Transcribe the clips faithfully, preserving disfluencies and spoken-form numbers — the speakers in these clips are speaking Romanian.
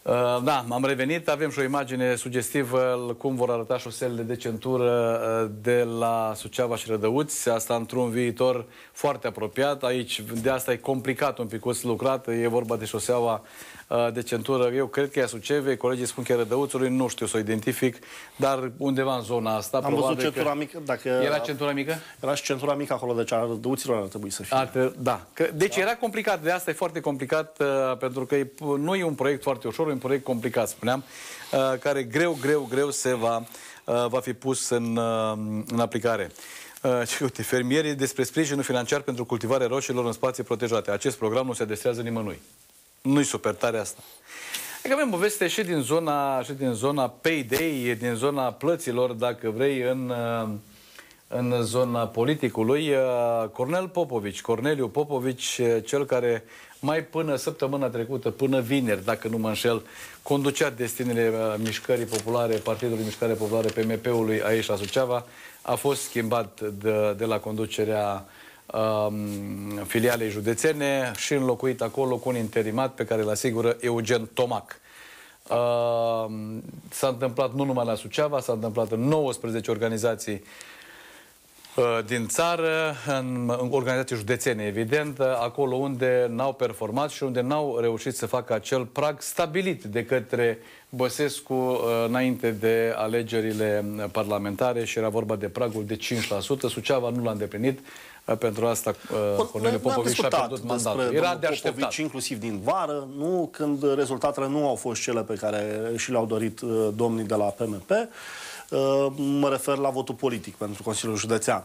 Uh, da, am revenit, avem și o imagine sugestivă cum vor arăta șoselele de centură uh, de la Suceava și Rădăuți, asta într-un viitor foarte apropiat. Aici, de asta e complicat un pic lucrat, e vorba de șoseaua uh, de centură, eu cred că e a Sucevei, colegii spun că e Rădăuțului, nu știu să o identific, dar undeva în zona asta. Am văzut centura mică, dacă... Era centura mică? Era și centura mică acolo, deci a Rădăuților ar trebui să fie. Ar, da. Că, deci da. Era complicat, de asta e foarte complicat, uh, pentru că e, nu e un proiect foarte ușor, un proiect complicat, spuneam, uh, care greu, greu, greu se va, uh, va fi pus în, uh, în aplicare. Uh, și uite, fermierii despre sprijinul financiar pentru cultivarea roșilor în spații protejate. Acest program nu se adresează nimănui. Nu-i super tare asta. Adică avem o veste și din zona, și din zona payday, din zona plăților, dacă vrei, în, uh, în zona politicului. Uh, Cornel Popovici, Corneliu Popovici, cel care mai până săptămâna trecută, până vineri, dacă nu mă înșel, conducea destinele uh, Mișcării Populare, Partidului Mișcare Populare, P M P-ului aici la Suceava, a fost schimbat de, de la conducerea um, filialei județene și înlocuit acolo cu un interimat pe care îl asigură Eugen Tomac. Uh, s-a întâmplat nu numai la Suceava, s-a întâmplat în nouăsprezece organizații din țară, în organizații județene, evident, acolo unde n-au performat și unde n-au reușit să facă acel prag stabilit de către Băsescu înainte de alegerile parlamentare și era vorba de pragul de cinci la sută. Suceava nu l-a îndeplinit. Pentru asta Corneliu Popovici și-a pierdut mandatul. Era de așteptat. Popovici, inclusiv din vară, nu, când rezultatele nu au fost cele pe care și le-au dorit domnii de la P M P. Mă refer la votul politic pentru Consiliul Județean.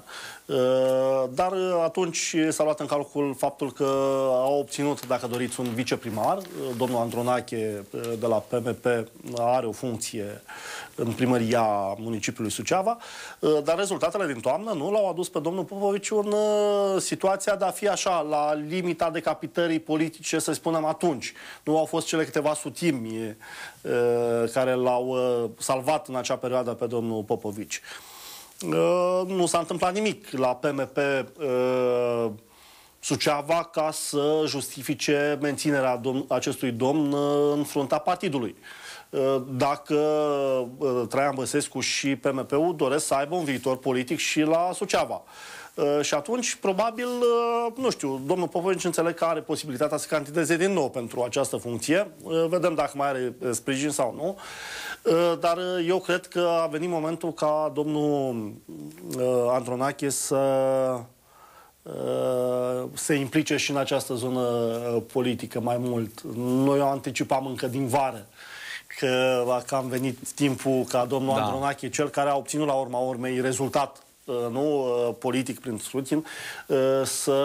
Dar atunci s-a luat în calcul faptul că au obținut, dacă doriți, un viceprimar. Domnul Andronache de la P M P are o funcție în primăria municipiului Suceava, dar rezultatele din toamnă nu l-au adus pe domnul Popovici în situația de a fi așa, la limita decapitării politice, să spunem atunci. Nu au fost cele câteva sutimi care l-au salvat în acea perioadă pe domnul Popovici. Nu s-a întâmplat nimic la P M P Suceava ca să justifice menținerea dom acestui domn în fruntea partidului. Dacă Traian Băsescu și P M P-ul doresc să aibă un viitor politic și la Suceava. Și atunci, probabil, nu știu, domnul Popovici înțeleg că are posibilitatea să candideze din nou pentru această funcție. Vedem dacă mai are sprijin sau nu. Dar eu cred că a venit momentul ca domnul Andronache să se implice și în această zonă politică mai mult. Noi o anticipam încă din vară că, că am venit timpul ca domnul da. Andronache, cel care a obținut la urma urmei rezultat nu politic prin scrutin, să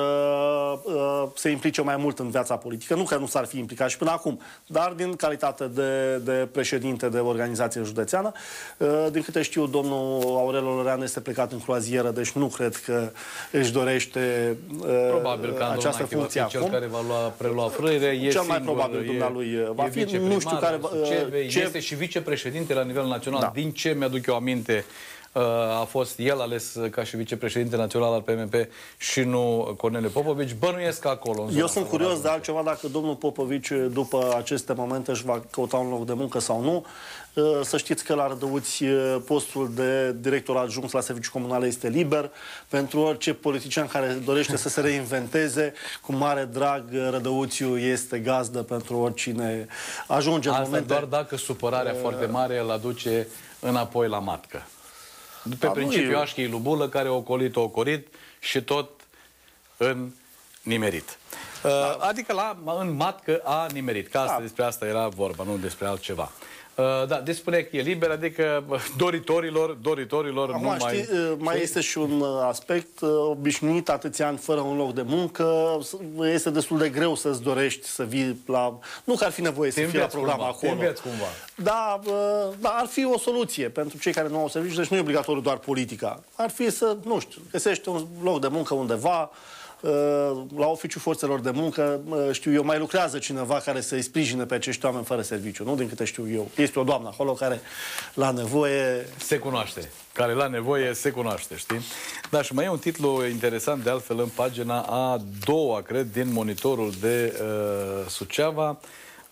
se implice mai mult în viața politică. Nu că nu s-ar fi implicat și până acum, dar din calitate de, de președinte de organizație județeană. Din câte știu, domnul Aurel Olorean este plecat în croazieră, deci nu cred că își dorește probabil că această funcție acum. Cel care va lua, prelua frâiere, e cel mai singur, probabil dumnealui va fi. Nu știu care Sucevei, ce... este și vicepreședinte la nivel național. Da. Din ce mi-aduc eu aminte, a fost el ales ca și vicepreședinte național al P M P și nu Corneliu Popovici. Bănuiesc acolo. Eu sunt curios de altceva, dacă domnul Popovici după aceste momente își va căuta un loc de muncă sau nu. Să știți că la Rădăuți postul de director adjunct la servicii comunale este liber. Pentru orice politician care dorește să se reinventeze, cu mare drag, Rădăuțiu este gazdă pentru oricine ajunge în Asta momente... doar dacă supărarea uh... foarte mare îl aduce înapoi la matcă. Pe principiul Așchei Lubulă, care o ocolit, o ocolit și tot în nimerit. Da. Adică la, în matcă a nimerit. Că asta, da. Despre asta era vorba, nu despre altceva. Da, deci spune că e liber, adică doritorilor, doritorilor Acum, nu mai... Știi, mai este și un aspect obișnuit, atâția ani fără un loc de muncă, este destul de greu să-ți dorești să vii la... Nu că ar fi nevoie să fii la program cumva, acolo. Cumva. Da, da, ar fi o soluție pentru cei care nu au serviciu, deci nu e obligatoriu doar politica. Ar fi să, nu știu, găsești un loc de muncă undeva, la oficiul forțelor de muncă, știu eu, mai lucrează cineva care să-i sprijine pe acești oameni fără serviciu, nu din câte știu eu. Este o doamnă acolo care la nevoie... Se cunoaște. Care la nevoie se cunoaște, știi? Da, și mai e un titlu interesant, de altfel, în pagina a doua, cred, din Monitorul de uh, Suceava.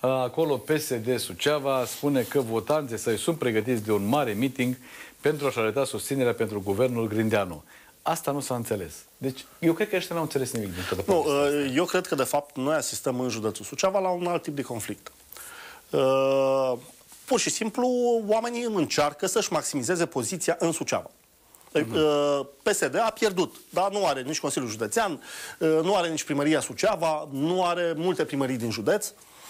acolo P S D Suceava spune că votanții săi sunt pregătiți de un mare meeting pentru a-și arăta susținerea pentru guvernul Grindeanu. Asta nu s-a înțeles. Deci, eu cred că ăștia n-au înțeles nimic din toată Nu, eu cred că, de fapt, noi asistăm în județul Suceava la un alt tip de conflict. Uh, pur și simplu, oamenii încearcă să-și maximizeze poziția în Suceava. Uh-huh. P S D a pierdut, dar nu are nici Consiliul Județean, nu are nici Primăria Suceava, nu are multe primării din județ,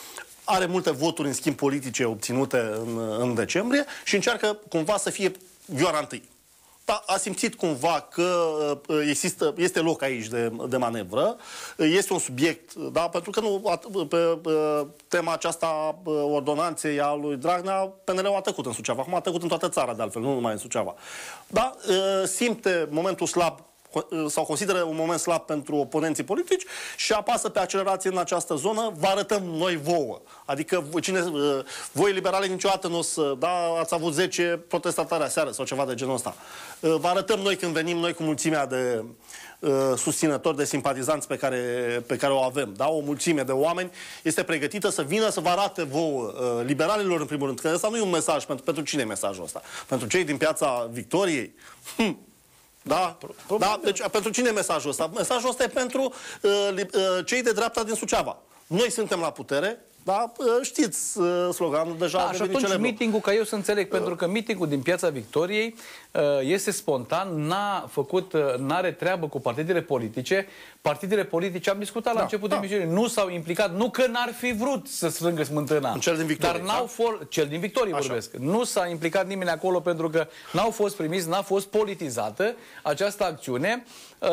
are multe voturi, în schimb, politice obținute în, în decembrie și încearcă cumva să fie vioara întâi. Da, a simțit cumva că există, este loc aici de, de manevră, este un subiect, da, pentru că nu, pe, pe tema aceasta ordonanței a lui Dragnea, P N L-ul a tăcut în Suceava, acum a tăcut în toată țara, de altfel, nu numai în Suceava. Da, simte momentul slab sau consideră un moment slab pentru oponenții politici și apasă pe accelerație în această zonă, vă arătăm noi vouă. Adică cine, voi liberale niciodată nu o să, da, ați avut zece protestatari aseară sau ceva de genul ăsta. Vă arătăm noi când venim, noi cu mulțimea de uh, susținători, de simpatizanți pe care, pe care o avem. Da? O mulțime de oameni este pregătită să vină să vă arate vouă, uh, liberalilor în primul rând, că ăsta nu e un mesaj, pentru, pentru cine e mesajul ăsta? Pentru cei din Piața Victoriei? Hm. Da? Da? Deci, pentru cine e mesajul ăsta? Mesajul ăsta e pentru uh, uh, cei de dreapta din Suceava. Noi suntem la putere, da? Uh, știți uh, sloganul deja. Da, și atunci meeting-ul, ca eu să înțeleg, uh, pentru că meeting-ul din Piața Victoriei uh, este spontan, n-a făcut, uh, n-are treabă cu partidele politice. Partidele politice, am discutat da, la început da. de emisiune, nu s-au implicat, nu că n-ar fi vrut să strângă smântâna. Cel din Victorie. Dar n-au fost, cel din Victorie vorbesc. Nu s-a implicat nimeni acolo pentru că n-au fost primiți, n-a fost politizată această acțiune.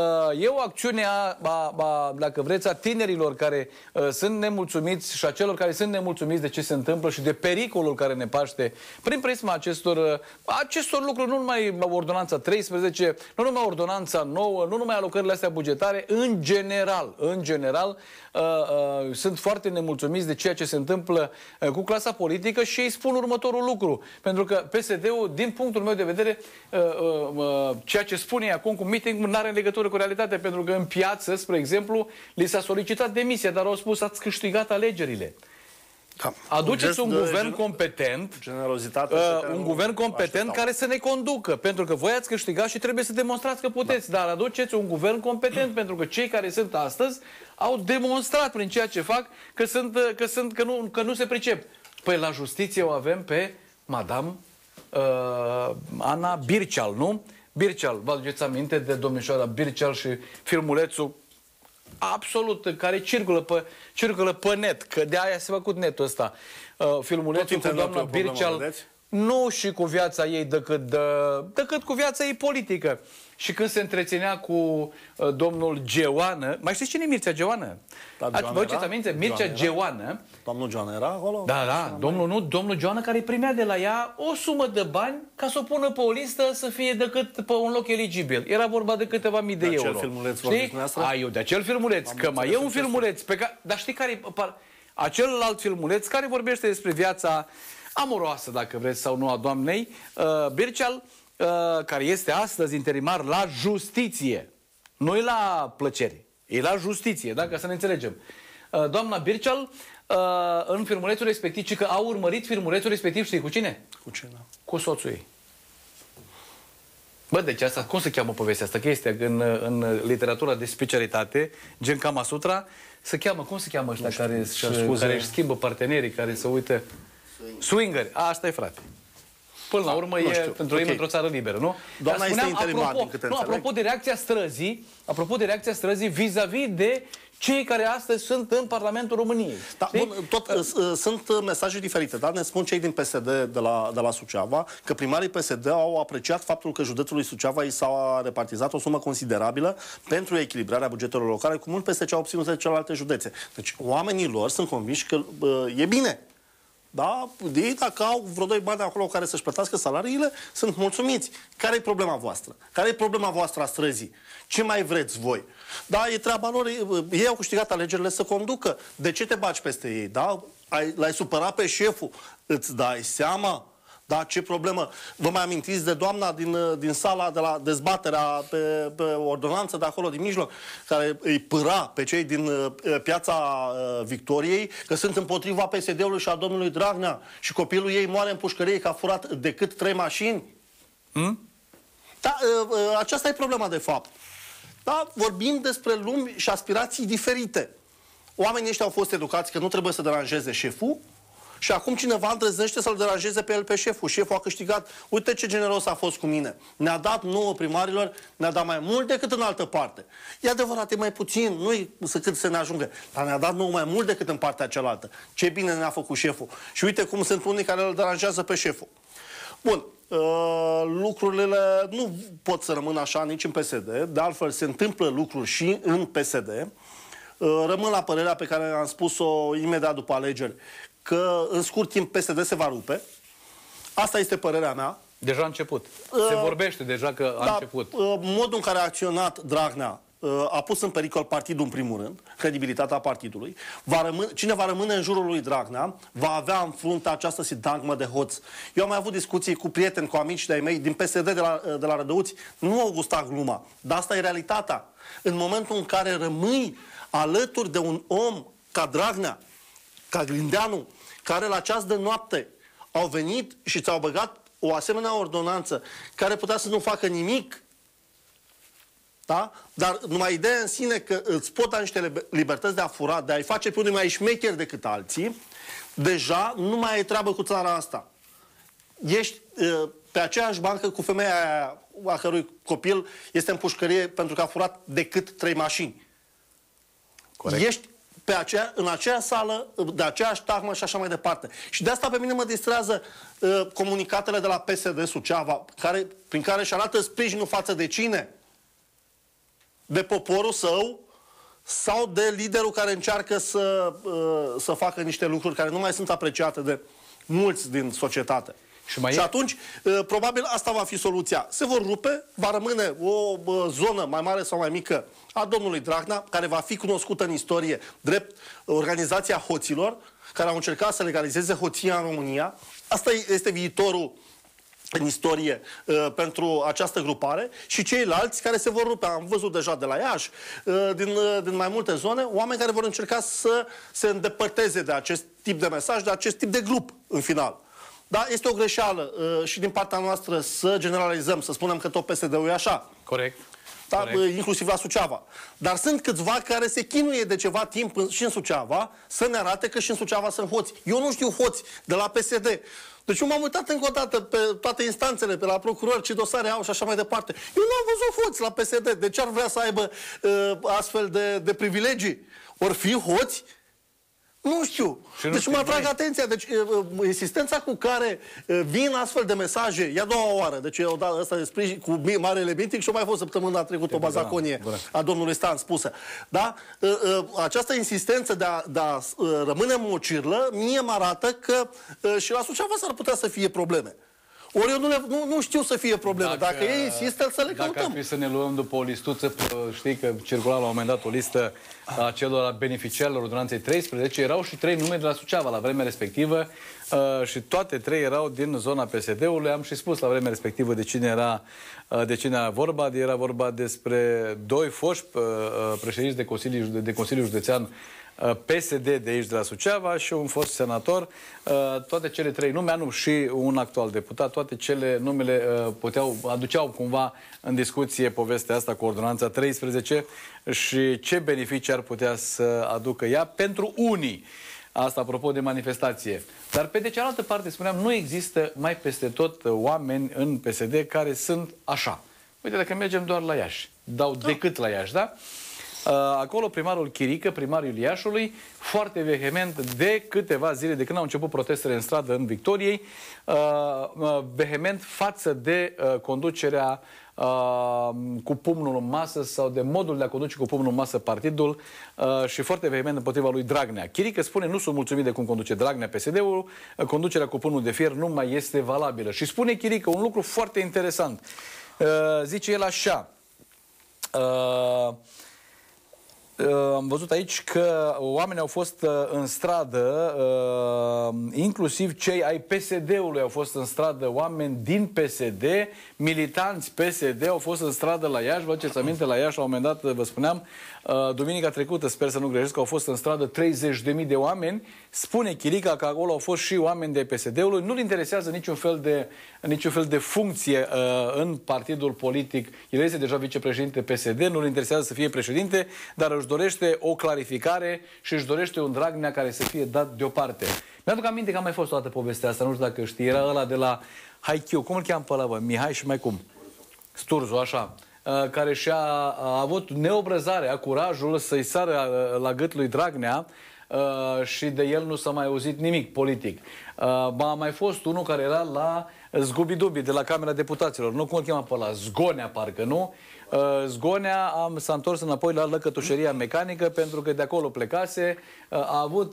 E o acțiune, a, a, a, dacă vreți, a tinerilor care uh, sunt nemulțumiți și a celor care sunt nemulțumiți de ce se întâmplă și de pericolul care ne paște prin prisma acestor, uh, acestor lucruri, nu numai ordonanța treisprezece, nu numai ordonanța nouă, nu numai alocările astea bugetare, în general, în general, uh, uh, sunt foarte nemulțumiți de ceea ce se întâmplă uh, cu clasa politică și ei spun următorul lucru. Pentru că P S D-ul, din punctul meu de vedere, uh, uh, uh, ceea ce spune ei acum cu meeting nu are legătură cu realitatea, pentru că în piață, spre exemplu, li s-a solicitat demisia, dar au spus, ați câștigat alegerile. Da. Aduceți un, un guvern gen... competent, generozitate, uh, un guvern competent așteptau. care să ne conducă, pentru că voi ați câștigat și trebuie să demonstrați că puteți, da. dar aduceți un guvern competent, pentru că cei care sunt astăzi au demonstrat prin ceea ce fac că, sunt, că, sunt, că, nu, că nu se pricep. Păi la justiție o avem pe Madame uh, Ana Birceal, nu? Birceal, vă aduceți aminte de domnișoara Birceal și filmulețul absolut, care circulă pe, circulă pe net, că de aia s-a făcut netul ăsta. Uh, filmulețul cu doamna Birceal, nu și cu viața ei decât, de, decât cu viața ei politică. Și când se întreținea cu uh, domnul Geoană, mai știți cine e Mircea Geoană? Da, vă aduceți aminte? Mircea Geoană. Domnul Geoană era acolo? Da, da, domnul, nu, domnul Geoană care primea de la ea o sumă de bani ca să o pună pe o listă să fie decât pe un loc eligibil. Era vorba de câteva mii de, de euro. Acel filmuleț vorbiți dumneavoastră? A, eu de acel filmuleț, că mai e un filmuleț pe care, dar știi care e acel alt filmuleț care vorbește despre viața amoroasă, dacă vreți, sau nu, a doamnei uh, Birceal, uh, care este astăzi interimar la justiție. Nu e la plăcere, e la justiție, da? Ca să ne înțelegem. Uh, doamna Birceal, uh, în filmulețul respectiv, ci că a urmărit filmulețul respectiv, știi cu cine? Cu cine? Cu soțul ei. Bă, deci asta, cum se cheamă povestea asta? Chestia în, în literatura de specialitate, gen Kama Sutra, se cheamă, cum se cheamă ăștia care, își, care își schimbă partenerii, care se uită? Swingeri. Asta e, frate. Până la urmă, e știu. pentru ei okay. într-o țară liberă, nu? Doamna spuneam, este interimar, apropo, din câte nu, apropo de reacția străzii, apropo de reacția străzii vis-a-vis -vis de cei care astăzi sunt în Parlamentul României. Da, bun, tot, uh, sunt mesaje diferite, dar ne spun cei din P S D de la, de la Suceava că primarii P S D au apreciat faptul că județului Suceava i s-a repartizat o sumă considerabilă pentru echilibrarea bugetelor locale, cu mult peste ce au obținut de celelalte județe. Deci oamenii lor sunt convinși că uh, e bine. Da? Ei, dacă au vreo doi bani acolo care să-și plătească salariile, sunt mulțumiți. Care e problema voastră? Care e problema voastră a străzii? Ce mai vreți voi? Da, e treaba lor, ei au câștigat alegerile să conducă. De ce te baci peste ei? Da? L-ai supărat pe șeful? Îți dai seama? Da, ce problemă? Vă mai amintiți de doamna din, din sala de la dezbaterea pe, pe ordonanță de acolo din mijloc, care îi pâra pe cei din uh, piața uh, Victoriei că sunt împotriva P S D-ului și a domnului Dragnea și copilul ei moare în pușcărie că a furat decât trei mașini? Hmm? Da, uh, uh, aceasta e problema de fapt. Da, vorbim despre lumi și aspirații diferite. Oamenii ăștia au fost educați că nu trebuie să deranjeze șeful și acum cineva îndrăznește să-l deranjeze pe el, pe șeful. Șeful a câștigat. Uite ce generos a fost cu mine. Ne-a dat nouă primarilor, ne-a dat mai mult decât în altă parte. E adevărat, e mai puțin, nu-i să cât să ne ajungă, dar ne-a dat nouă mai mult decât în partea cealaltă. Ce bine ne-a făcut șeful. Și uite cum sunt unii care îl deranjează pe șeful. Bun. Uh, lucrurile nu pot să rămână așa nici în P S D. De altfel, se întâmplă lucruri și în P S D. Uh, rămân la părerea pe care am spus-o imediat după alegeri, că în scurt timp P S D se va rupe. Asta este părerea mea. Deja a început. Se uh, vorbește deja că a da, început. Uh, modul în care a acționat Dragnea uh, a pus în pericol partidul în primul rând, credibilitatea partidului. Va rămâne, cine va rămâne în jurul lui Dragnea va avea în frunte această sintagmă de hoț. Eu am mai avut discuții cu prieteni, cu amici de-ai mei din P S D de la, de la Rădăuți. Nu au gustat gluma, dar asta e realitatea. În momentul în care rămâi alături de un om ca Dragnea, ca Grindeanu, care la ceas de noapte au venit și ți-au băgat o asemenea ordonanță care putea să nu facă nimic, da? Dar numai ideea în sine că îți pot da niște libertăți de a fura, de a-i face pe unii mai șmecheri decât alții, deja nu mai ai treabă cu țara asta. Ești uh, pe aceeași bancă cu femeia aia, a cărui copil este în pușcărie pentru că a furat decât trei mașini. Corect. Ești pe aceea, în aceea sală, de aceeași tagmă și așa mai departe. Și de asta pe mine mă distrează uh, comunicatele de la P S D Suceava, care, prin care își arată sprijinul față de cine? De poporul său sau de liderul care încearcă să, uh, să facă niște lucruri care nu mai sunt apreciate de mulți din societate. Și, mai și atunci, uh, probabil asta va fi soluția. Se vor rupe, va rămâne o uh, zonă mai mare sau mai mică a domnului Dragnea, care va fi cunoscută în istorie drept organizația hoților, care au încercat să legalizeze hoția în România. Asta este viitorul în istorie uh, pentru această grupare și ceilalți care se vor rupe. Am văzut deja de la Iași, uh, din, uh, din mai multe zone, oameni care vor încerca să se îndepărteze de acest tip de mesaj, de acest tip de grup în final. Da, este o greșeală uh, și din partea noastră să generalizăm, să spunem că tot P S D-ul e așa. Corect. Da, inclusiv la Suceava. Dar sunt câțiva care se chinuie de ceva timp și în Suceava să ne arate că și în Suceava sunt hoți. Eu nu știu hoți de la P S D. Deci eu m-am uitat încă o dată pe toate instanțele, pe la procurori, ce dosare au și așa mai departe. Eu nu am văzut hoți la P S D. De ce ar vrea să aibă uh, astfel de, de privilegii? Ori fi hoți? Nu știu. Deci mă atrag atenția. Deci insistența cu care vin astfel de mesaje, e a doua oară. Deci eu da asta de sprijin cu Marele Mintic și o mai fost săptămâna trecută o bazaconie a domnului Stan spusă. Da? Această insistență de a, de a rămâne mocirlă, mie mă arată că și la Suceava s-ar putea să fie probleme. Ori eu nu, le, nu, nu știu să fie probleme. Dacă, dacă ei insistă, să le căutăm. Dacă ar fi să ne luăm după o listuță, știi că circula la un moment dat o listă a celor beneficiarilor ordonanței treisprezece, erau și trei nume de la Suceava la vremea respectivă uh, și toate trei erau din zona P S D-ului. Am și spus la vremea respectivă de cine era, uh, de cine era vorba. Era vorba despre doi foști uh, președinți de Consiliu, de, de Consiliul Județean P S D de aici, de la Suceava, și un fost senator. Toate cele trei nume, nu, și un actual deputat, toate cele numele puteau, aduceau cumva în discuție povestea asta cu ordonanța treisprezece și ce beneficii ar putea să aducă ea pentru unii. Asta apropo de manifestație. Dar pe de cealaltă parte, spuneam, nu există mai peste tot oameni în P S D care sunt așa. Uite, dacă mergem doar la Iași, dau da. decât la Iași, da? Acolo primarul Chirică, primarul Iașului, foarte vehement de câteva zile, de când au început protestele în stradă în Victoriei, vehement față de conducerea cu pumnul în masă sau de modul de a conduce cu pumnul în masă partidul și foarte vehement împotriva lui Dragnea. Chirică spune, nu sunt mulțumit de cum conduce Dragnea P S D-ul, conducerea cu pumnul de fier nu mai este valabilă. Și spune Chirică un lucru foarte interesant. Zice el așa... am văzut aici că oamenii au fost în stradă, inclusiv cei ai P S D-ului au fost în stradă, oameni din P S D, militanți P S D au fost în stradă la Iași. Vă aduceți aminte, la Iași, la un moment dat, vă spuneam, duminica trecută, sper să nu greșesc, că au fost în stradă treizeci de mii de oameni. Spune Chirica că acolo au fost și oameni de P S D-ului. Nu-l interesează niciun fel de, niciun fel de funcție uh, în partidul politic. El este deja vicepreședinte P S D, nu-l interesează să fie președinte, dar își dorește o clarificare și își dorește un Dragnea care să fie dat deoparte. Mi-aduc aminte că a mai fost o dată povestea asta, nu știu dacă știi, era ăla de la Haikyuu, cum îl cheamă pe ăla, bă? Mihai și mai cum? Sturzu, așa. Care și-a a avut neobrăzarea, curajul să-i sară la gât lui Dragnea și de el nu s-a mai auzit nimic politic. A mai fost unul care era la Zgubidubi, de la Camera Deputaților. Nu cum îl cheamă pe ăla, Zgonea, parcă, nu? Zgonea s-a întors înapoi la lăcătușeria mecanică pentru că de acolo plecase. A avut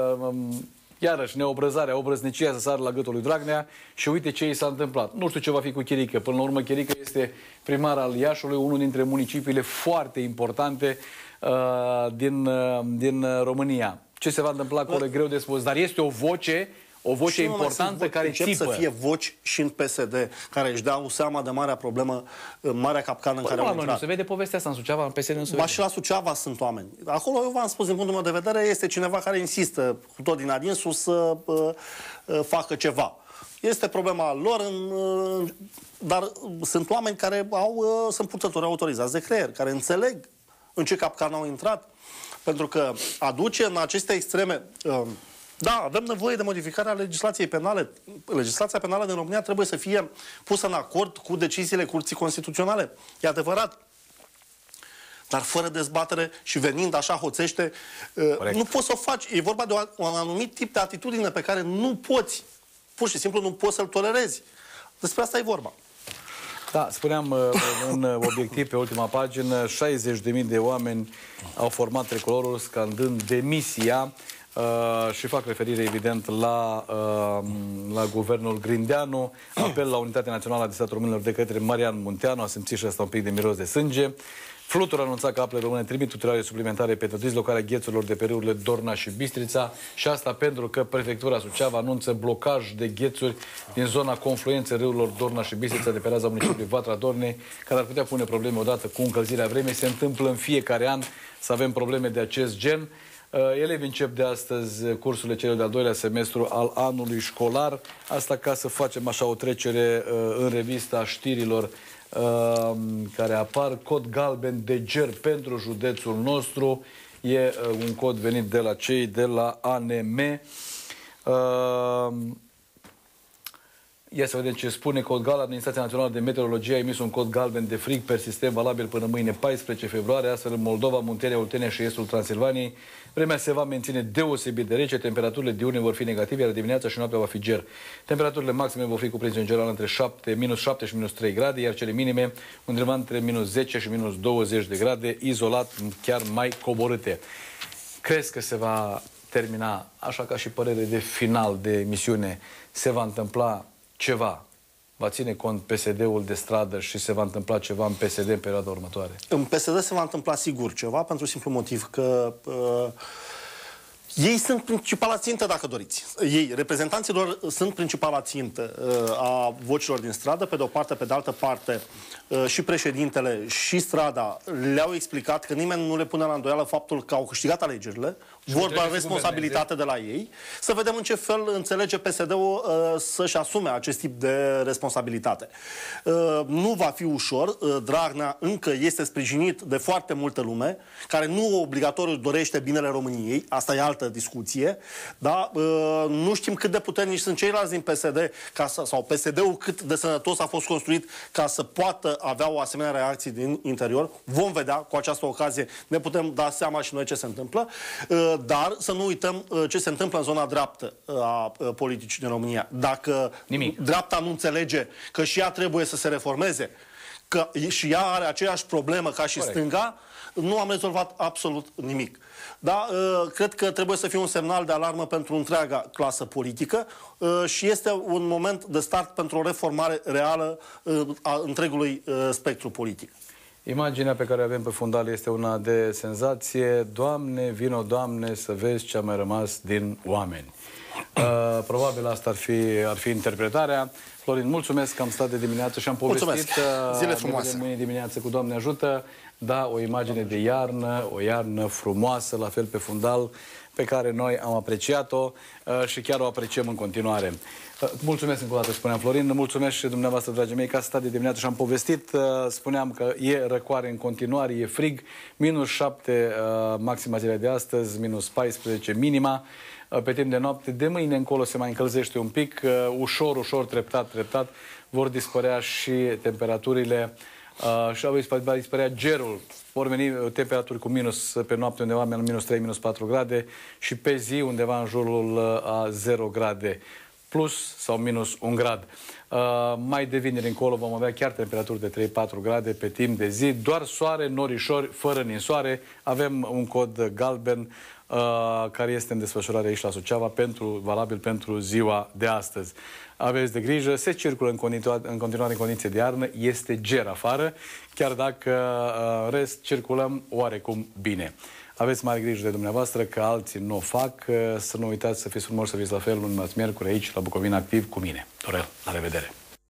iarăși neobrăzarea, obrăznicia să sară la gâtul lui Dragnea și uite ce i s-a întâmplat. Nu știu ce va fi cu Chirică. Până la urmă, Chirică este primar al Iașului, unul dintre municipiile foarte importante uh, din, uh, din România. Ce se va întâmpla acolo e greu de spus, dar este o voce, o voce importantă care țipă. Încep să fie voci și în P S D care își dau seama de marea problemă, marea capcană în care au intrat. Nu se vede povestea asta în Suceava, în P S D nu se vede. Ba și la Suceava sunt oameni. Acolo, eu v-am spus, din punctul meu de vedere, este cineva care insistă tot din adinsul să uh, uh, facă ceva. Este problema lor, în, uh, dar sunt oameni care au, uh, sunt purtători autorizați de creier, care înțeleg în ce capcană au intrat, pentru că aduce în aceste extreme... Uh, Da, avem nevoie de modificarea legislației penale. Legislația penală din România trebuie să fie pusă în acord cu deciziile Curții Constituționale. E adevărat. Dar fără dezbatere și venind așa hoțește, Corect. Nu poți să o faci. E vorba de un anumit tip de atitudine pe care nu poți, pur și simplu nu poți să-l tolerezi. Despre asta e vorba. Da, spuneam în obiectiv pe ultima pagină, șaizeci de mii de oameni au format tricolorul scandând demisia. Uh, și fac referire, evident, la, uh, la guvernul Grindeanu, apel la Unitatea Națională a Stat Românilor de către Marian Munteanu, a simțit și asta un pic de miros de sânge. Flutur a anunțat că apele române trimit utilare suplimentare pentru dislocarea ghețurilor de pe râurile Dorna și Bistrița, și asta pentru că Prefectura Suceava anunță blocaj de ghețuri din zona confluenței râurilor Dorna și Bistrița de pe raza municipiului Vatra Dornei, care ar putea pune probleme odată cu încălzirea vremii. Se întâmplă în fiecare an să avem probleme de acest gen. Elevii încep de astăzi cursurile celor de-al doilea semestru al anului școlar. Asta ca să facem așa o trecere uh, în revista știrilor uh, care apar. Cod galben de ger pentru județul nostru. E uh, un cod venit de la cei de la A N M. Uh, Ia să vedem ce spune cod gal. Administrația Națională de Meteorologie a emis un cod galben de frig persistent valabil până mâine paisprezece februarie, astfel în Moldova, Muntenia, Oltenia și estul Transilvaniei. Vremea se va menține deosebit de rece, temperaturile diurne vor fi negative, iar dimineața și noaptea va fi ger. Temperaturile maxime vor fi cuprinse în general între șapte, minus șapte și minus trei grade, iar cele minime undeva între minus zece și minus douăzeci de grade, izolat chiar mai coborâte. Crezi că se va termina, așa ca și părere de final de emisiune, se va întâmpla ceva? Va ține cont P S D-ul de stradă și se va întâmpla ceva în P S D în perioada următoare? În P S D se va întâmpla sigur ceva, pentru simplu motiv că uh, ei sunt principala țintă, dacă doriți. Ei, reprezentanții lor, sunt principala țintă uh, a vocilor din stradă. Pe de o parte, pe de altă parte, uh, și președintele și strada le-au explicat că nimeni nu le pune la îndoială faptul că au câștigat alegerile, vor lua responsabilitate de la ei. Să vedem în ce fel înțelege P S D-ul uh, să-și asume acest tip de responsabilitate. Uh, nu va fi ușor. Uh, Dragnea încă este sprijinit de foarte multă lume, care nu obligatoriu dorește binele României. Asta e altă discuție. Da? Uh, nu știm cât de puternici sunt ceilalți din P S D ca să, sau P S D-ul cât de sănătos a fost construit ca să poată avea o asemenea reacție din interior. Vom vedea cu această ocazie. Ne putem da seama și noi ce se întâmplă. Uh, Dar să nu uităm ce se întâmplă în zona dreaptă a politicii din România. Dacă Nimic. dreapta nu înțelege că și ea trebuie să se reformeze, că și ea are aceeași problemă ca și Corect. stânga, nu am rezolvat absolut nimic. Da, cred că trebuie să fie un semnal de alarmă pentru întreaga clasă politică și este un moment de start pentru o reformare reală a întregului spectru politic. Imaginea pe care o avem pe fundal este una de senzație. Doamne, vino, Doamne, să vezi ce a mai rămas din oameni. Uh, probabil asta ar fi, ar fi interpretarea. Florin, mulțumesc că am stat de dimineață și am povestit. Mulțumesc. Zile frumoase. Mâine dimineață cu Doamne ajută. Da, o imagine de iarnă, o iarnă frumoasă, la fel pe fundal, pe care noi am apreciat-o uh, și chiar o apreciem în continuare. Uh, mulțumesc încă o dată, spuneam Florin, mulțumesc și dumneavoastră, dragii mei, că ați stat de dimineață și am povestit. Uh, spuneam că e răcoare în continuare, e frig, minus șapte uh, maxima zilei de astăzi, minus paisprezece minima. Uh, pe timp de noapte, de mâine încolo se mai încălzește un pic, uh, ușor, ușor, treptat, treptat, vor dispărea și temperaturile. Uh, și va dispărea gerul. Vor veni temperaturi cu minus pe noapte undeva în minus trei, minus patru grade și pe zi undeva în jurul uh, a zero grade. Plus sau minus un grad. Uh, mai de vineri încolo vom avea chiar temperaturi de trei patru grade pe timp de zi. Doar soare, norișori, fără ninsoare. Avem un cod galben uh, care este în desfășurare aici la Suceava, pentru, valabil pentru ziua de astăzi. Aveți de grijă, se circulă în continuare în, continuare în condiții de iarnă, este ger afară, chiar dacă uh, rest circulăm oarecum bine. Aveți mare grijă de dumneavoastră că alții nu o fac, să nu uitați să fiți frumoși, să fiți la fel luni, marți, miercuri aici la Bucovina Activ cu mine. Dorel, la revedere!